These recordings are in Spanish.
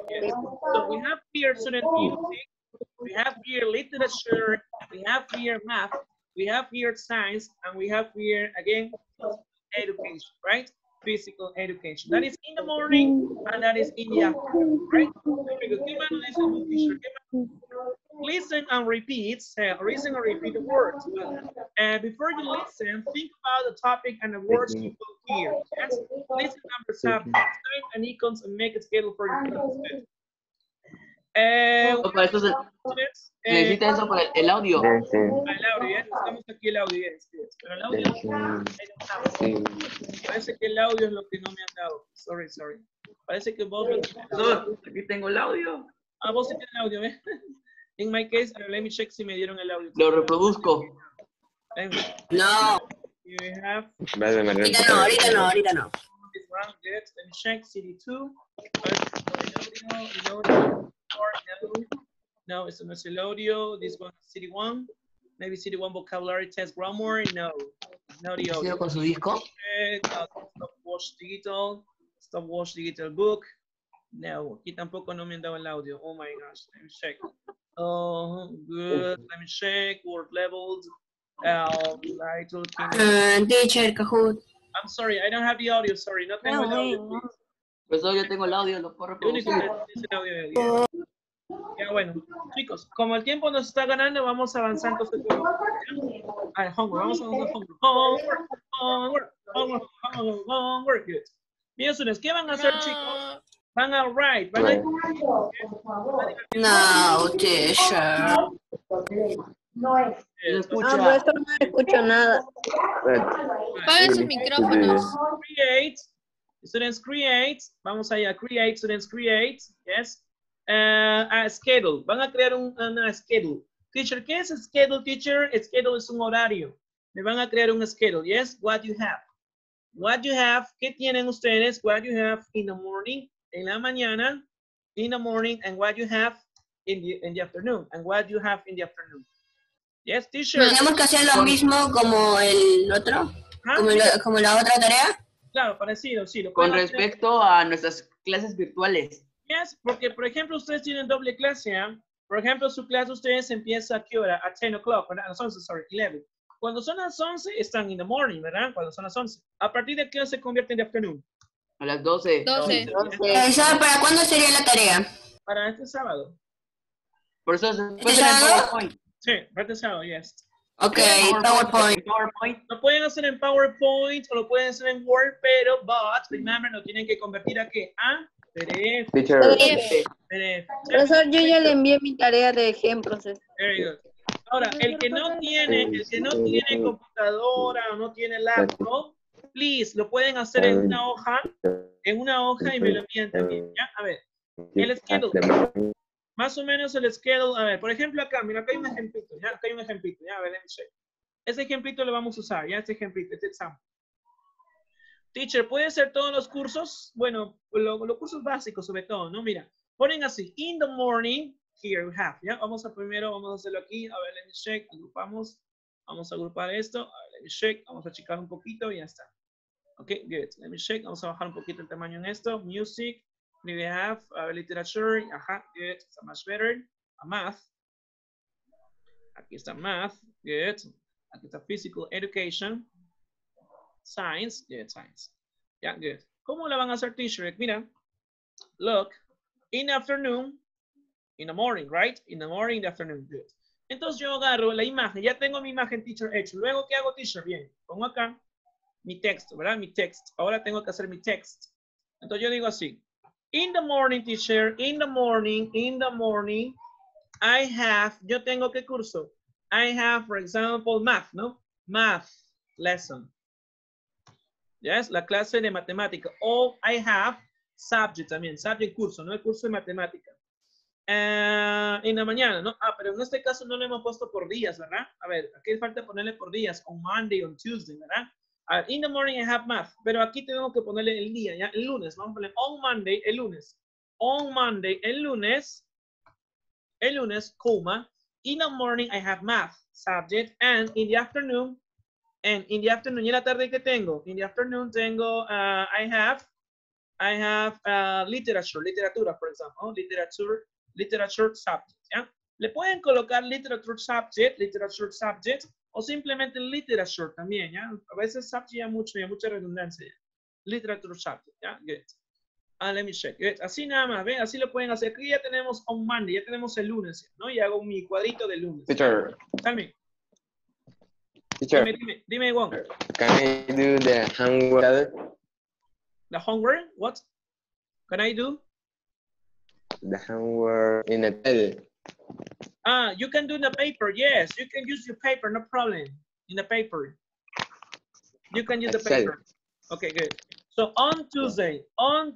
Yes. So we have here student music, we have here literature, we have here math, we have here science, and we have here again education, right? Physical education. That is in the morning and that is in the afternoon, right? Very good. ¿Qué más nos dice tu teacher? ¿Qué más? Listen and repeat. Listen and repeat the words. And before you listen, think about the topic and the words you will hear. Yes. Listen number 7. Type and icons and make a schedule for your class. Para eso se necesita eso para el audio. El audio, ¿ya? Necesitamos aquí el audio, yes. Pero el audio parece que el audio es lo que no me han dado. Sorry. Parece que vos... Profesor, aquí tengo el audio. Ah, vos sí tienes el audio, ¿ves? In my case, let me check si me dieron el audio. Lo reproduzco. No. You have... Ahorita no. This round, good. Let me check CD2. No, it's no el audio. This one, CD1. Maybe CD1 vocabulary test grammar. No, not the audio. ¿Con su disco? Stopwatch digital book. No, aquí tampoco no me han dado el audio. Oh my gosh, let me check. Oh, good. Let me check. Word levels. Title. Teacher, Kahoot. I'm sorry, I don't have the audio. Sorry, no tengo el audio. Profesor, yo tengo el audio, lo puedo reproducir. Ya bueno, chicos, como el tiempo nos está ganando, vamos a avanzar entonces. Homework, vamos a avanzar homework. Good. Bien, students, ¿qué van a hacer, chicos? Van a write, van a... No, teacher. No es. Maestro, no escucho nada. Apague sus micrófonos. Create, students create, vamos allá, create, students create, yes. A schedule, van a crear una schedule. Teacher, ¿qué es schedule, teacher? Schedule es un horario. Me van a crear un schedule, yes. What you have. What you have, ¿qué tienen ustedes? What you have in the morning, en la mañana, in the morning, and what you have in the afternoon, and what you have in the afternoon. Yes, teacher. ¿Tenemos que hacer lo mismo como el otro? ¿Como la otra tarea? Claro, parecido, sí. Con respecto a nuestras clases virtuales. Yes, porque, por ejemplo, ustedes tienen doble clase, ¿eh? Por ejemplo, su clase ustedes empieza a qué hora? A 10 o'clock, ¿verdad? A las 11, sorry, 11. Cuando son las 11, están in the morning, ¿verdad? Cuando son las 11. ¿A partir de qué hora se convierte en the afternoon? A las 12. 12. ¿Para cuándo sería la tarea? Para este sábado. Por eso se ¿Este sábado? Sí, para este sábado, yes. Ok, PowerPoint. Lo pueden hacer en PowerPoint o lo pueden hacer en Word, pero, remember, lo tienen que convertir a qué? A PDF. PDF. Profesor, yo ya le envié mi tarea de ejemplos. Very good. Ahora, el que no tiene computadora o no tiene laptop, please, lo pueden hacer en una hoja y me lo envían también, ¿ya? A ver, el schedule. Más o menos el schedule, a ver, por ejemplo acá, mira, acá hay un ejemplito, ya, a ver, let me check. Ese ejemplito lo vamos a usar, ya, este ejemplito, este examen. Teacher, ¿puede ser todos los cursos? Bueno, los cursos básicos sobre todo, ¿no? Mira, ponen así, in the morning, here we have, ¿ya? Vamos a hacerlo aquí, a ver, let me check, agrupamos, vamos a agrupar esto, a ver, let me check, vamos a achicar un poquito y ya está. Ok, good, let me check, vamos a bajar un poquito el tamaño en esto, music, we have literature, good, it's much better, a math, aquí está math, good, aquí está physical education, science, good, science, yeah, good. ¿Cómo la van a hacer, teacher? Mira, look, in the afternoon, in the morning, right? In the morning, in the afternoon, good. Entonces yo agarro la imagen, ya tengo mi imagen, teacher, hecho. Luego, ¿qué hago, teacher? Bien, pongo acá mi texto, ¿verdad? Mi text. Ahora tengo que hacer mi text. Entonces yo digo así, in the morning, teacher, in the morning, I have, yo tengo ¿qué curso? I have, for example, math, ¿no? Math lesson. Yes, la clase de matemática. O I have subject también, subject curso, no el curso de matemática. En la mañana, ¿no? Pero en este caso no lo hemos puesto por días, ¿verdad? A ver, aquí falta ponerle por días, on Monday, on Tuesday, ¿verdad? In the morning I have math, pero aquí tenemos que ponerle el día, ¿ya? El lunes, vamos a poner on Monday, el lunes. On Monday, el lunes, coma, in the morning I have math, subject, and in the afternoon, ¿y en la tarde qué tengo? In the afternoon tengo, I have I have literatura, for example. Literature subject, ¿ya? Le pueden colocar literature subject, o simplemente literature también, ¿ya? A veces subject ya mucha redundancia. Literature subject, ¿ya? Good. Let me check. Good. Así nada más, ¿ven? Así lo pueden hacer. Aquí ya tenemos on Monday, ya tenemos el lunes, ¿no? Y hago mi cuadrito de lunes. Teacher. Tell me. Teacher. Dime, Juan. Can I do the homework? The homework? What? Can I do? The homework in the pen. You can do the paper. Yes, you can use your paper. No problem. In the paper. You can use the paper. Okay, good. So on Tuesday,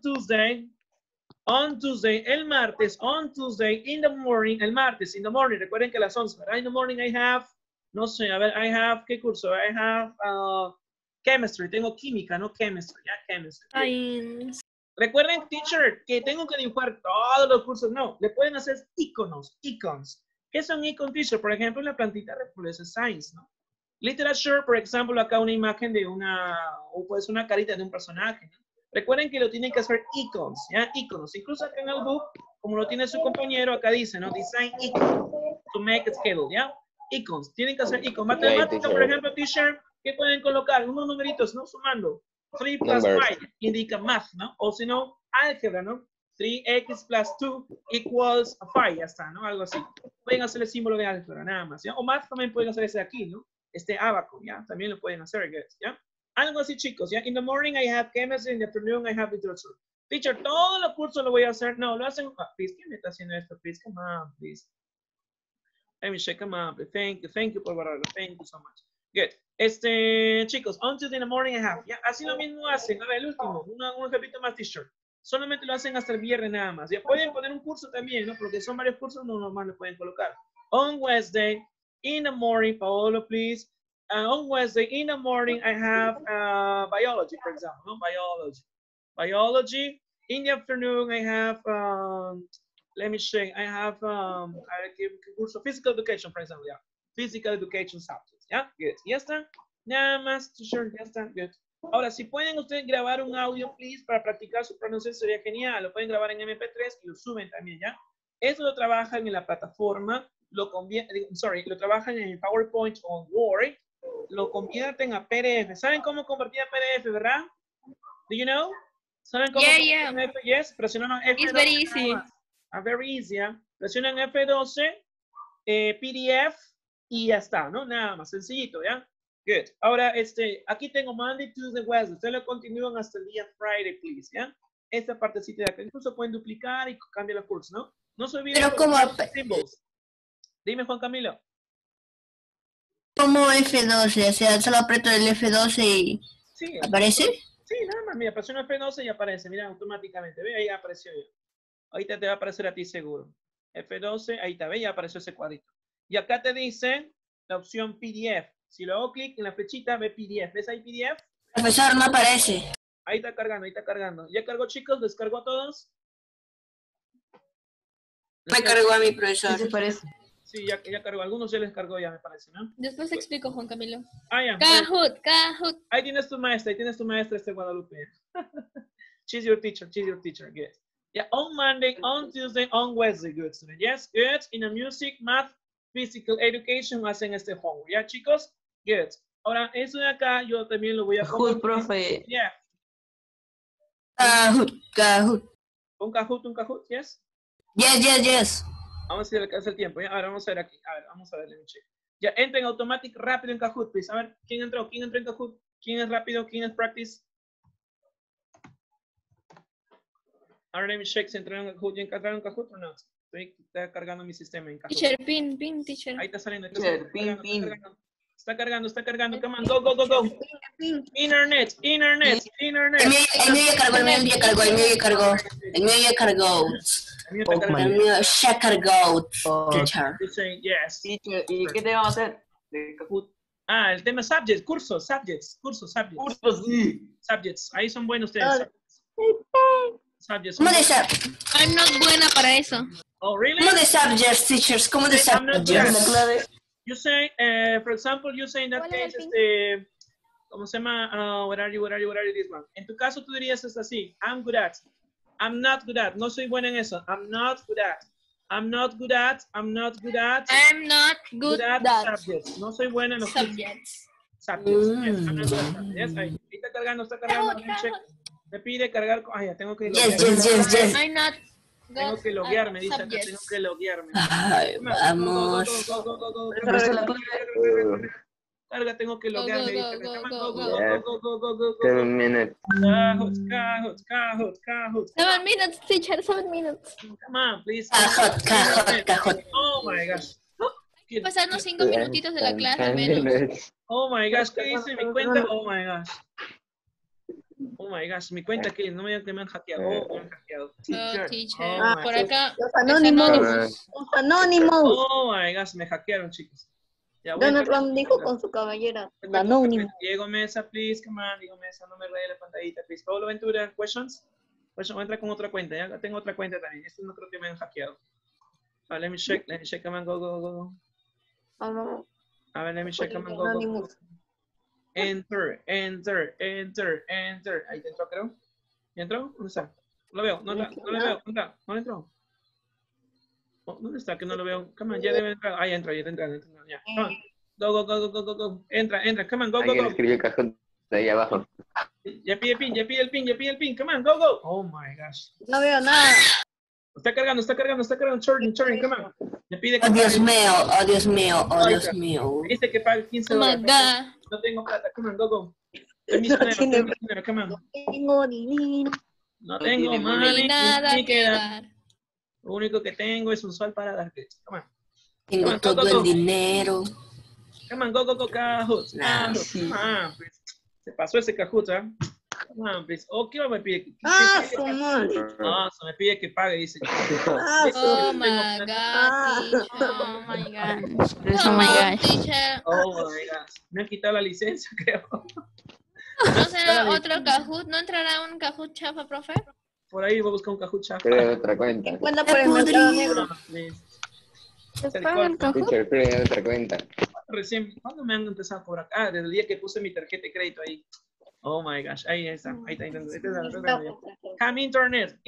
el martes, on Tuesday, in the morning, el martes, in the morning, recuerden que las 11, ¿verdad? In the morning I have, no sé, a ver, I have, ¿qué curso? I have chemistry, tengo química, no chemistry, ya, chemistry. Science. Recuerden, teacher, que tengo que dibujar todos los cursos, no, le pueden hacer icons. ¿Qué son icons, teacher? Por ejemplo, la plantita reproduce science, ¿no? Literature, por ejemplo, acá una imagen de pues una carita de un personaje, ¿no? Recuerden que lo tienen que hacer icons, ¿ya? Iconos. Incluso acá en el book, como lo tiene su compañero, acá dice, ¿no? Design icons to make a schedule, ¿ya? Icons. Tienen que hacer icons. Matemática, por ejemplo, teacher, ¿qué pueden colocar? Unos numeritos, ¿no? Sumando. 3 plus 5 indica math, ¿no? O si no, álgebra, ¿no? 3x plus 2 equals 5, ya está, ¿no? Algo así. Pueden hacer el símbolo de álgebra, nada más, ¿ya? O math también pueden hacer ese aquí, ¿no? Este abaco, ¿ya? También lo pueden hacer, ¿ya? Algo así, chicos, ¿ya? In the morning I have chemistry, in the afternoon I have literature. Teacher, todos los cursos lo voy a hacer. No, lo hacen. Please, ¿quién me está haciendo esto? Please, come on, please. Let me check, come on, please. Thank you por borrarlo. Thank you so much. Good. Chicos, on Tuesday in the morning I have, ¿ya? Así lo mismo hacen. A ver, el último, un ejemplo más, teacher. Solamente lo hacen hasta el viernes nada más. Ya pueden poner un curso también, ¿no? Porque son varios cursos, no normal lo pueden colocar. On Wednesday, in the morning, Paolo, please. On Wednesday, in the morning, I have biology, for example, no? Biology. In the afternoon, I have, let me check, I have physical education, for example, yeah. Physical education subjects, yeah, good. ¿Ya está? Nada más, teacher, ya está, good. Ahora, si pueden ustedes grabar un audio, please, para practicar su pronunciación, sería genial. Lo pueden grabar en MP3 y lo suben también, ¿ya? Eso lo trabajan en la plataforma, lo trabajan en el PowerPoint o Word, lo convierten a PDF. ¿Saben cómo convertir a PDF, verdad? Do you know? ¿Saben cómo convertir a PDF? Yes, presionan F12. It's very easy. Very easy, ¿ya? Presionan F12, PDF y ya está, ¿no? Nada más, sencillito, ¿ya? Good. Ahora, aquí tengo Monday, Tuesday, Wednesday. Ustedes lo continúan hasta el día Friday, please, ¿ya? Esta partecita de acá. Incluso pueden duplicar y cambiar el curso, ¿no? No se olviden. Pero como... Symbols. Dime, Juan Camilo. Como F12, o sea, solo aprieto el F12 y sí, ¿aparece? Sí, nada más, mira, presiono F12 y aparece, mira, automáticamente, ve, ahí apareció ya. Ahorita te va a aparecer a ti seguro. F12, ahí está, ve, ya apareció ese cuadrito. Y acá te dice la opción PDF. Si lo hago clic en la flechita, ve PDF. ¿Ves ahí PDF? Profesor, no aparece. Ahí está cargando, ahí está cargando. ¿Ya cargó, chicos? ¿Descargó a todos? Me cargó a mi profesor. ¿Qué te parece? Sí, ya cargó. Algunos ya les cargó ya, me parece, ¿no? Después te explico, Juan Camilo. Ya. Kahoot. Ahí tienes tu maestra, Guadalupe. She's your teacher, good. Yeah, on Monday, on Tuesday, on Wednesday, good student. Yes, good. In the music, math, physical education, hacen homework. ¿Ya, chicos? Good. Ahora, eso de acá, yo también lo voy a Kahoot, profe. Yeah. Kahoot. Un Kahoot, yes? Yes. Vamos a ver, alcanza el tiempo, ¿ya? Ahora vamos a ver aquí. A ver, vamos a ver, let me check. Ya, entren automatic rápido en Kahoot, please. A ver, ¿quién entró en Kahoot? ¿Quién es rápido? ¿Quién es practice? Ahora let me check si entraron en Kahoot. ¿Ya entraron en Kahoot o no? Está cargando mi sistema en Kahoot. Teacher, pin, teacher. Ahí está saliendo. Está cargando. Come on, go. Internet. El mío ya cargó. El mío ya cargó. El mío ya cargó. El teacher. Yes. Teacher, ¿y qué te vamos a hacer? De Kahoot. El tema subjects, cursos. Cursos, sí. Subjects. Ahí son buenos ustedes. Subjects. ¿Cómo de I'm not buena para eso. Oh, really? ¿Cómo de subjects, teachers? ¿Cómo de subjects? You say, for example, you say in that case, ¿Cómo se llama? What are you, this one? En tu caso tú dirías es así. I'm good at. I'm not good at. No soy buena en eso. I'm not good at. I'm not good at. I'm not good at. I'm not good at at subjects. No soy buena en los subjects. subjects. Yes, I'm not good at subjects. Yes, ahí. Está cargando. Me pide cargar. Ay, ya tengo que Yes. I'm not tengo que loguearme, dice acá, tengo que loguearme. Ay, vamos. Carga, tengo que loguearme. Go. 7 minutes. Kahoot. 7 minutes, teacher, 7 minutes. Come on, please. Cajot. Oh my gosh. Hay que pasarnos 5 minutitos de la clase al menos. Oh my gosh, ¿qué dice mi cuenta? Oh my gosh, mi cuenta que no me digan que me han hackeado. Me han hackeado. Teacher. Por acá. Los anónimos. Oh my gosh, me hackearon, chicos. Donald Trump dijo con su caballera. Anónimo. Diego Mesa, please, come on. Diego Mesa, no me rayes la pantallita, please. Pablo Ventura, questions. Voy a entrar con otra cuenta. Ya tengo otra cuenta también. Esto no creo que me han hackeado. Let me check. Come on, go. A ver, let me check. Come on, go. Enter. Ahí entró, creo. ¿Ya entró? ¿Dónde está? No lo veo. No lo veo. ¿Dónde entró? ¿Dónde está? Que no lo veo. Come on, ya debe entrar. Ah, ya entró. Ya. Come on. Go. Entra. Come on, go. Alguien escribió cajón de ahí abajo. Ya pide el pin. Come on, go. Oh my gosh. No veo nada. Está cargando. Charging, come on. Le pide que Dios mío. Dice que pague $15. Oh my God. No tengo plata. Come on, go. Permiso, dinero, come on. Tengo dinero. No tengo Ni nada que dar. Lo único que tengo es un sol para darte. Come on. Tengo todo el dinero. Come on, go, Kahoot. Sí. Pues. Se pasó ese Kahoot, ¿eh? Come on, please. ¿Qué me pide? Su madre. Se me pide que pague, dice. Oh my God, teacher. Oh my God. Me han quitado la licencia, creo. ¿No será otro Kahoot? ¿No entrará un Kahoot chafa, profe? Por ahí voy a buscar un Kahoot chafa. Creo otra cuenta. Encuentra por el mercado negro. Teacher, creo otra cuenta. Recién, ¿cuándo me han empezado a cobrar? Desde el día que puse mi tarjeta de crédito ahí. Oh my gosh, ahí está. Come internet.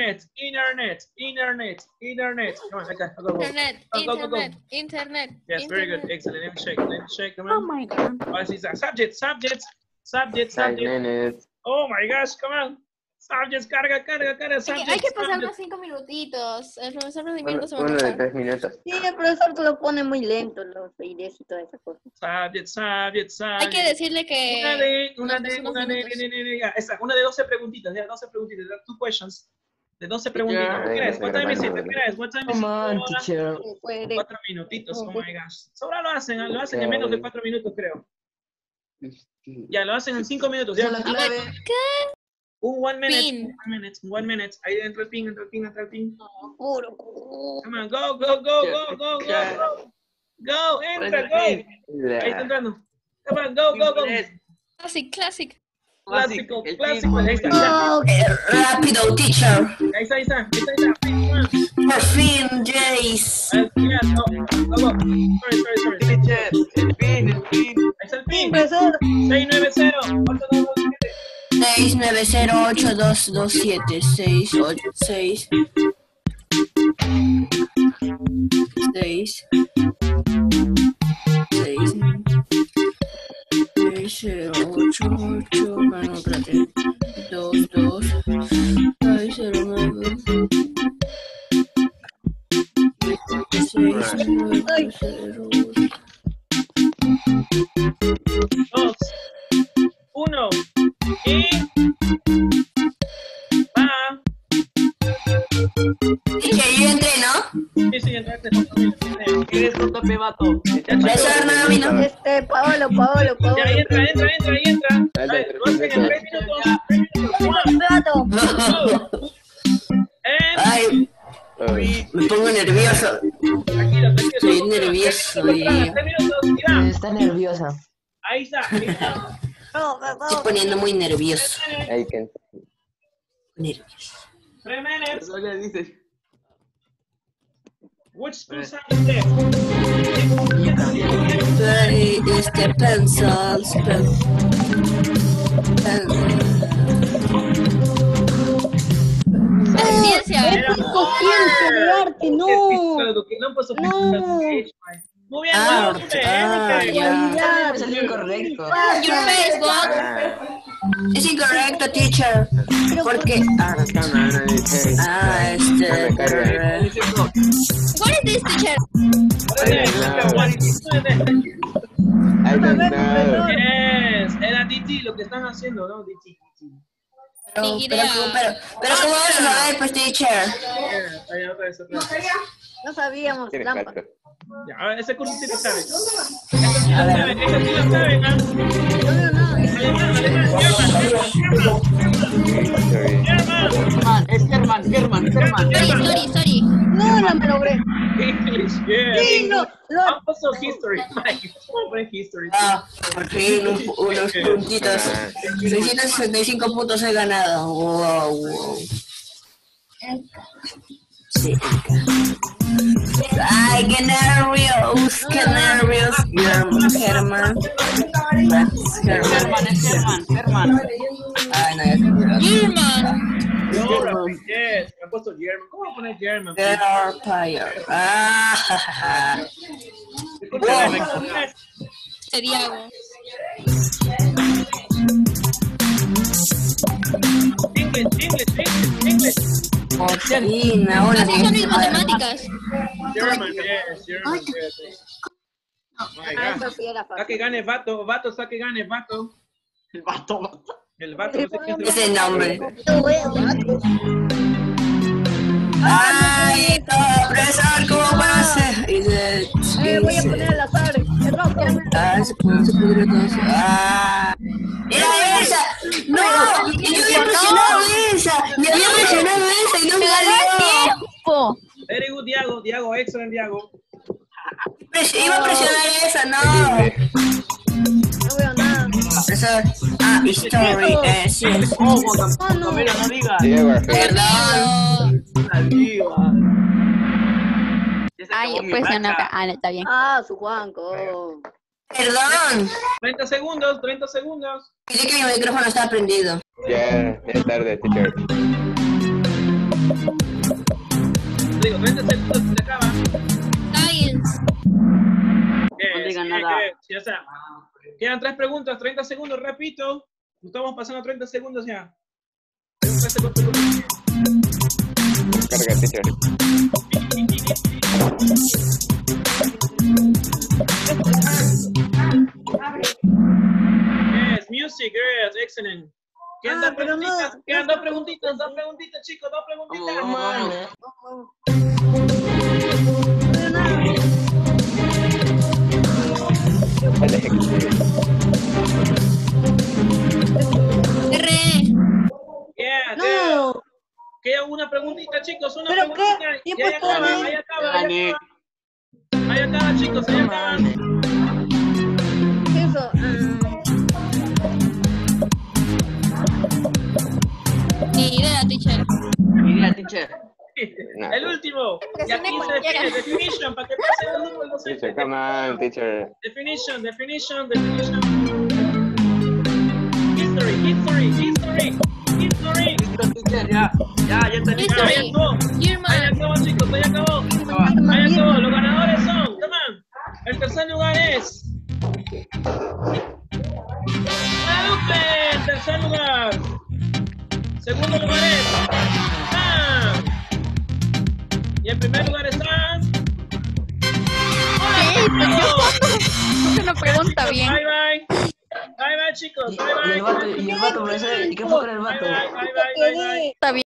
Come on, acá, go. Internet. Yes, very good, excellent. Let me check. Come on. Oh my God. Ahora sí está. Subjects. 5 minutes. Oh my gosh, come on. Subjects, carga. Subjects, Hay que pasarnos 5 minutitos. El profesor Rendimiento se va a Uno de pasar. 3 minutos. Sí, el profesor te lo pone muy lento, los ideas y toda esa cosa. Subjects. Hay que decirle que... Una de 12 preguntitas, ya, 12 preguntitas, 2 questions. De 12 preguntitas. ¿Qué es? What time is it? What time is it? 4 minutitos, oh my gosh. Sobra lo hacen en menos de 4 minutos, creo. Ya, lo hacen en 5 minutos. Ya. Un 1 minute. Ahí entra el pin. Puro. Come on, go. Go, entra, go. Ahí está entrando. Come on, go. Classic. Clásico. Ahí está. Rápido, teacher. Ahí está. Por fin, Jace. Go. Sorry. Teacher, el pin. Ahí está el pin. Profesor. 690. 6908227 686 608 bueno, espérate 22 609 690 2, 1 y va. Teacher, yo entré, ¿no? Sí, entraste. ¿Quieres contarme, vato? Profesor, no vino. Paolo. Ya, ahí entra. A ver, lo hacen en 3 minutos. Ay, me pongo nervioso. Tranquilo. Estoy nervioso. 3 minutos, ya. Está nerviosa. Ahí está. Estoy poniendo muy nervioso. I can. Nervioso. 3 minutes. Eso le dices. Which school is there? Pencils. Ciencia. Era Ciencia de arte, no. No puso muy bien, Es el incorrecto. Your face, God. Es incorrecto, teacher. Porque. What is this, teacher? I don't know. Yes, era DT lo que están haciendo, ¿no? DT. Ni idea. Pero ¿cómo vas a saber, pues, teacher? No sabíamos, Tienes lámpara. cuatro. Ya, a ver, ese curso sí lo sabe. Ese sí lo saben, ese sí lo saben, ¿ah? No veo nada. Alemán, German. Sorry. No, la me logré. English, yeah. Sí, no. I'm also history, Mike. History. Por fin, unos puntitos. 665 puntos he ganado. Wow. Sí. Ay, qué nervios. Germán. Ay, no, ya se olvidó. German. Yes, me han puesto German. ¿Cómo voy a poner German? Empire. Discúlpeme, Seriago. English. Por fin, ahora Esas son mis matemáticas. German, yes. Oh my God. Eso sí era Saque fácil. gane, vato, saque gane, vato. El vato. El vato, no sé quién ese nombre. Ay, Ay, profesor, ¿cómo puedo hacer? voy a poner al azar. El rojo. Se pudrió todo eso. ¡Era esa! ¡No! ¡Yo había presionado esa! ¡Me había presionado esa y no me salió! Very good, Diago, excellent, Diago. Iba a presionar esa, no. No veo nada. Profesor, history, sí. No digas. Diego, Perdón. Ay, pues no, no, está bien. Ah, su Juanco. Perdón. 30 segundos. Dile que mi micrófono está prendido. ya es tarde, teacher. Digo, 30 segundos, se acaba. Science. No digan nada. Sí, o sea, quedan 3 preguntas, 30 segundos, repito. Estamos pasando 30 segundos ya. 30 segundos. Carga, teacher. Yes, music, yes, excellent. Quedan dos pero preguntitas, no. quedan dos preguntitas, chicos, dos preguntitas. Vamos. No veo nada. R. Yeah, No. queda una preguntita, chicos, una ¿Pero preguntita. qué? Y Tiempo ahí acaba, todo. ahí acaba, chicos, ahí acaba. ¿Qué es eso? Ni idea, teacher. Mira, teacher. No. El último. Y aquí Presione se cualquiera. define, definition, para que pase el grupo el docente. Teacher, come on, teacher. Definition. History. Teacher, ya terminé. Ahí acabó. Ahí German. acabó, chicos, ahí acabó. Ahí acabó. Los ganadores son, come on. El tercer lugar es Guadalupe, en tercer lugar. Segundo lugar es Sam. Y en primer lugar está Es una pregunta bien. Bye, chicos. Y el vato, profesor, ¿y qué fue con el vato? Bye. Está bien.